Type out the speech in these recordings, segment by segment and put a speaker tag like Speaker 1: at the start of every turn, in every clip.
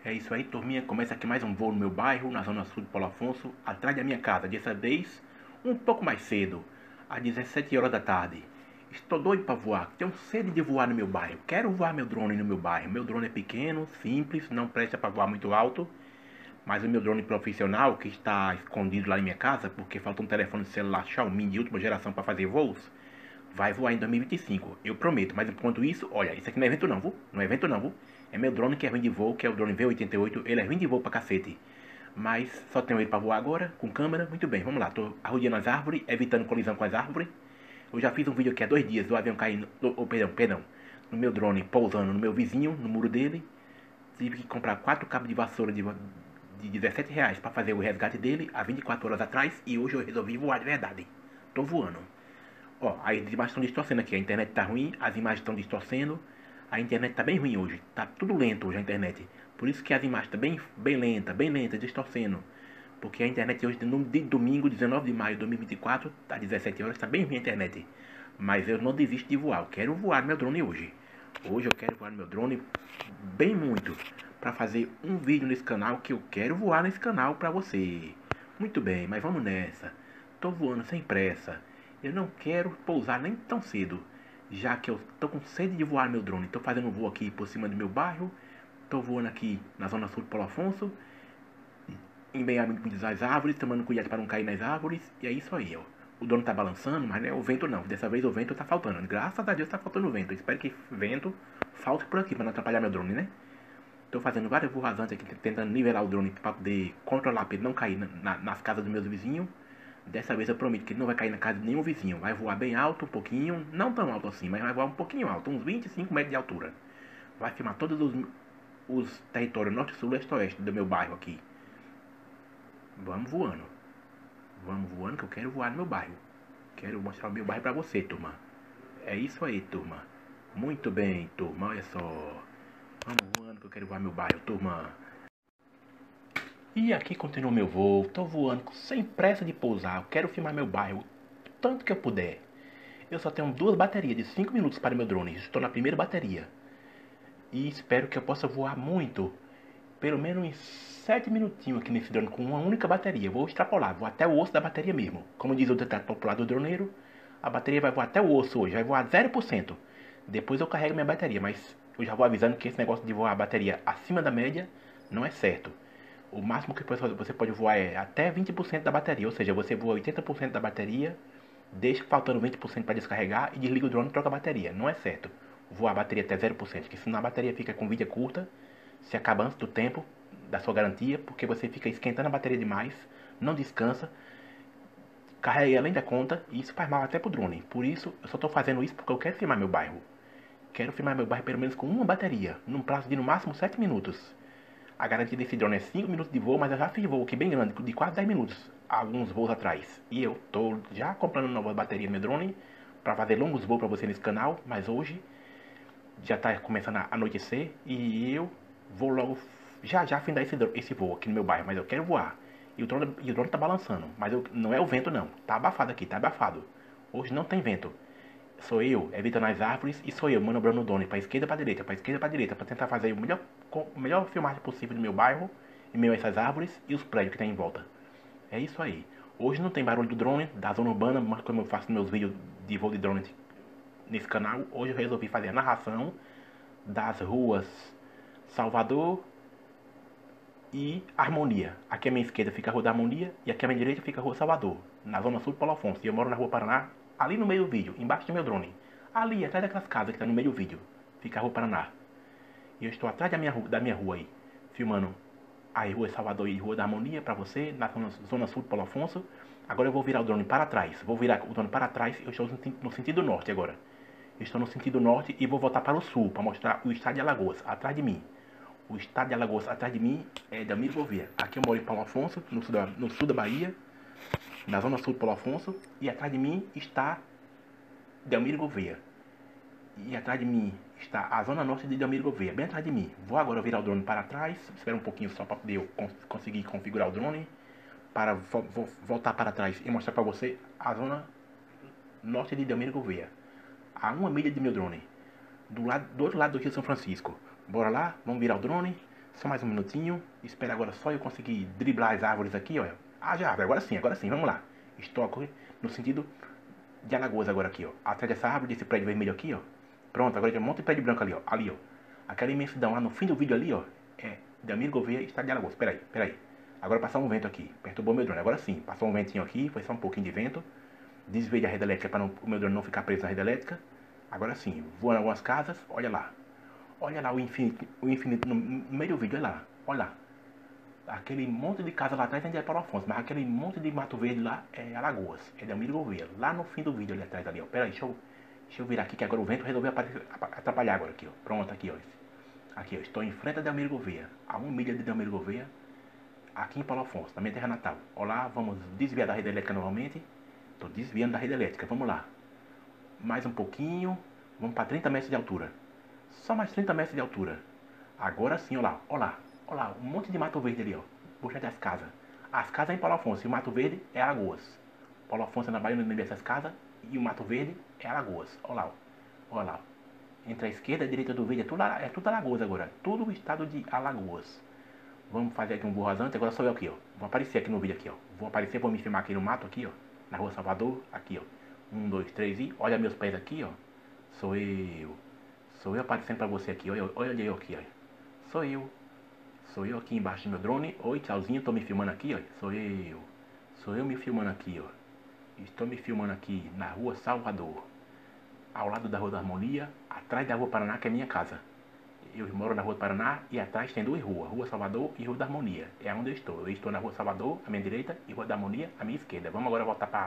Speaker 1: É isso aí, turminha. Começa aqui mais um voo no meu bairro, na zona sul de Paulo Afonso, atrás da minha casa. Dessa vez, um pouco mais cedo, às 17 horas da tarde. Estou doido para voar, tenho sede de voar no meu bairro. Quero voar meu drone no meu bairro. Meu drone é pequeno, simples, não presta para voar muito alto. Mas o meu drone profissional, que está escondido lá em minha casa, porque falta um telefone celular Xiaomi de última geração para fazer voos, vai voar em 2025, eu prometo. Mas enquanto isso, olha, isso aqui não é evento não, viu? Não é evento não, viu? É meu drone que é ruim de voo, que é o drone V88, ele é ruim de voo pra cacete. Mas só tenho ele pra voar agora, com câmera, muito bem, vamos lá. Tô arrodeando as árvores, evitando colisão com as árvores. Eu já fiz um vídeo aqui há 2 dias do avião caindo, perdão, no meu drone pousando no meu vizinho, no muro dele. Tive que comprar 4 cabos de vassoura de R$ 17 para fazer o resgate dele há 24 horas atrás e hoje eu resolvi voar de verdade. Tô voando. Ó, as imagens estão distorcendo aqui. A internet tá ruim, as imagens estão distorcendo. A internet tá bem ruim hoje. Tá tudo lento hoje a internet. Por isso que as imagens estão bem lenta, distorcendo. Porque a internet hoje, de domingo, 19 de maio de 2024, às 17 horas, tá bem ruim a internet. Mas eu não desisto de voar. Eu quero voar no meu drone hoje. Hoje eu quero voar no meu drone bem muito. Para fazer um vídeo nesse canal que eu quero voar nesse canal para você. Muito bem, mas vamos nessa. Tô voando sem pressa. Eu não quero pousar nem tão cedo, já que eu tô com sede de voar meu drone. Tô fazendo um voo aqui por cima do meu bairro. Tô voando aqui na zona sul do Paulo Afonso, em meio às árvores, tomando cuidado para não cair nas árvores. E é isso aí, ó. O drone tá balançando, mas não é o vento não. Dessa vez o vento tá faltando. Graças a Deus tá faltando vento. Eu espero que vento falte por aqui para não atrapalhar meu drone, né? Tô fazendo várias voos rasantes aqui, tentando nivelar o drone para poder controlar, para ele não cair nas casas dos meus vizinhos. Dessa vez eu prometo que ele não vai cair na casa de nenhum vizinho. Vai voar bem alto, um pouquinho, não tão alto assim, mas vai voar um pouquinho alto, uns 25 metros de altura. Vai filmar todos os territórios norte, sul, leste, oeste do meu bairro aqui. Vamos voando. Vamos voando que eu quero voar no meu bairro. Quero mostrar o meu bairro pra você, turma. É isso aí, turma. Muito bem, turma, olha só. Vamos voando que eu quero voar meu bairro, turma. E aqui continua meu voo. Tô voando sem pressa de pousar. Eu quero filmar meu bairro o tanto que eu puder. Eu só tenho 2 baterias de 5 minutos para meu drone. Estou na primeira bateria. E espero que eu possa voar muito. Pelo menos uns 7 minutinhos aqui nesse drone com uma única bateria. Vou extrapolar, vou até o osso da bateria mesmo. Como diz o ditado popular do droneiro, a bateria vai voar até o osso hoje. Vai voar 0%. Depois eu carrego minha bateria. Mas eu já vou avisando que esse negócio de voar a bateria acima da média não é certo. O máximo que você pode voar é até 20% da bateria. Ou seja, você voa 80% da bateria, deixa faltando 20% para descarregar e desliga o drone e troca a bateria. Não é certo voar a bateria até 0%, porque senão a bateria fica com vida curta, se acaba antes do tempo da sua garantia, porque você fica esquentando a bateria demais, não descansa, carrega além da conta e isso faz mal até pro drone. Por isso, eu só estou fazendo isso porque eu quero filmar meu bairro. Quero filmar meu bairro pelo menos com uma bateria, num prazo de no máximo 7 minutos. A garantia desse drone é 5 minutos de voo, mas eu já fiz voo aqui bem grande, de quase 10 minutos, alguns voos atrás. E eu tô já comprando nova bateria no meu drone, para fazer longos voos para você nesse canal, mas hoje já tá começando a anoitecer e eu vou logo já findar esse voo aqui no meu bairro, mas eu quero voar. E o drone tá balançando, mas não é o vento não, tá abafado aqui, tá abafado. Hoje não tem vento. Sou eu evitando as árvores e sou eu manobrando o drone para esquerda para direita, para esquerda para direita, para tentar fazer o melhor filmagem possível do meu bairro, em meio a essas árvores e os prédios que tem em volta. É isso aí. Hoje não tem barulho do drone, da zona urbana, mas como eu faço meus vídeos de voo de drone nesse canal, hoje eu resolvi fazer a narração das ruas Salvador e Harmonia. Aqui à minha esquerda fica a Rua da Harmonia e aqui à minha direita fica a Rua Salvador, na zona sul de Paulo Afonso. E eu moro na Rua Paraná, ali no meio do vídeo, embaixo do meu drone. Ali, atrás daquelas casas que está no meio do vídeo, fica a Rua Paraná. E eu estou atrás da minha rua aí, filmando a Rua Salvador e Rua da Harmonia para você, na zona sul de Paulo Afonso. Agora eu vou virar o drone para trás. Vou virar o drone para trás, eu estou no sentido norte agora. Estou no sentido norte e vou voltar para o sul, para mostrar o estado de Alagoas, atrás de mim. O estado de Alagoas atrás de mim é Delmiro Gouveia. Aqui eu moro em Paulo Afonso, no sul da Bahia, na zona sul de Paulo Afonso. E atrás de mim está Delmiro Gouveia. E atrás de mim está a zona norte de Delmiro Gouveia, bem atrás de mim. Vou agora virar o drone para trás, espera um pouquinho só para poder eu conseguir configurar o drone, para voltar para trás e mostrar para você a zona norte de Delmiro Gouveia. A 1 milha de meu drone, do outro lado do Rio São Francisco. Bora lá, vamos virar o drone, Só mais um minutinho. Espera agora só eu conseguir driblar as árvores aqui, ó. Ah, já, agora sim, vamos lá. Estou aqui no sentido de Alagoas agora aqui, ó. Atrás dessa árvore, desse prédio vermelho aqui, ó. Pronto, agora tem um monte de prédio branco ali, ó. Ali, ó. Aquela imensidão lá no fim do vídeo ali, ó. É Delmiro Gouveia, estado de Alagoas. Pera aí. Agora passou um vento aqui. Perturbou meu drone. Agora sim, passou um ventinho aqui. Foi só um pouquinho de vento. Desviei da rede elétrica para o meu drone não ficar preso na rede elétrica. Agora sim, voando algumas casas. Olha lá. Olha lá o infinito no meio do vídeo. Olha lá. Aquele monte de casa lá atrás ainda é Paulo Afonso, mas aquele monte de mato verde lá é Alagoas. É Delmiro Gouveia. Lá no fim do vídeo ali atrás ali, ó. Pera aí, deixa eu virar aqui que agora o vento resolveu atrapalhar agora aqui, ó. Pronto, aqui, ó. Aqui, ó. Estou em frente a Delmiro Gouveia. A 1 milha de Delmiro Gouveia. Aqui em Paulo Afonso, na minha terra natal. Olá, vamos desviar da rede elétrica novamente. Estou desviando da rede elétrica, vamos lá. Mais um pouquinho. Vamos para 30 metros de altura. Só mais 30 metros de altura. Agora sim, olha lá. Olha lá, um monte de mato verde ali, ó. Puxa das casas. As casas é em Paulo Afonso e o mato verde é Alagoas. Paulo Afonso é na Bahia, no meio dessas casas. E o mato verde é Alagoas. Olha lá. Entre a esquerda e a direita do verde é tudo Alagoas agora. Tudo o estado de Alagoas. Vamos fazer aqui um voo rasante. Agora sou eu aqui, ó. Vou aparecer aqui no vídeo aqui, ó. Vou me filmar aqui no mato aqui, ó. Na rua Salvador, aqui, ó. 1, 2, 3 e olha meus pés aqui, ó. Sou eu aparecendo pra você aqui. Olha eu aqui, ó. Sou eu aqui embaixo do meu drone. Oi, tchauzinho, tô me filmando aqui, ó. Sou eu me filmando aqui, ó. Estou me filmando aqui na rua Salvador. Ao lado da Rua da Harmonia, atrás da Rua Paraná, que é minha casa. Eu moro na Rua do Paraná e atrás tem duas ruas, Rua Salvador e Rua da Harmonia. É onde eu estou. Eu estou na Rua Salvador, à minha direita, e Rua da Harmonia, à minha esquerda. Vamos agora voltar para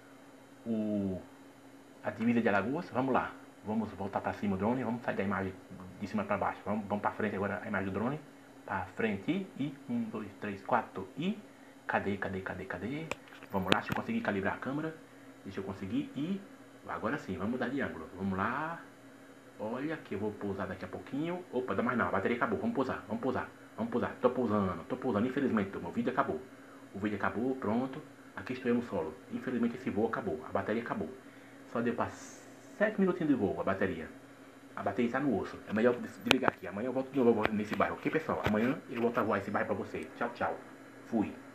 Speaker 1: a divisa de Alagoas. Vamos lá. Vamos voltar para cima o drone. Vamos sair da imagem de cima para baixo. Vamos para frente agora a imagem do drone. Para frente e 1, 2, 3, 4 e... Cadê? Vamos lá, deixa eu conseguir calibrar a câmera. Deixa eu conseguir e... Agora sim, vamos mudar de ângulo. Vamos lá. Olha que eu vou pousar daqui a pouquinho. Opa, dá mais não, a bateria acabou. Vamos pousar. Tô pousando. Infelizmente, meu vídeo acabou. O vídeo acabou, pronto. Aqui estou eu no solo. Infelizmente esse voo acabou. A bateria acabou. Só deu para 7 minutinhos de voo a bateria. A bateria está no osso. É melhor desligar aqui. Amanhã eu volto de novo nesse bairro. Ok, pessoal? Amanhã eu volto a voar esse bairro para você. Tchau, tchau. Fui.